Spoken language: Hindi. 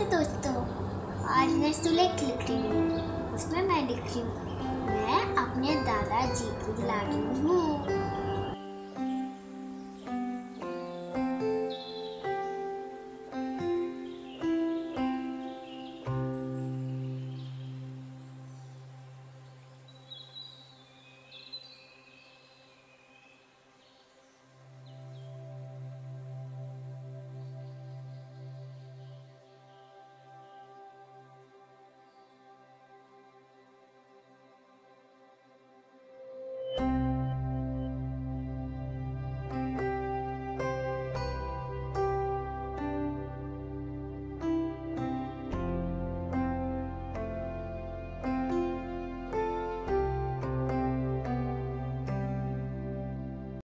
दोस्तों, आज मैं सुलेख लिख रही हूँ। उसमें मैं लिख रही हूँ, मैं अपने दादाजी की लाडली हूँ।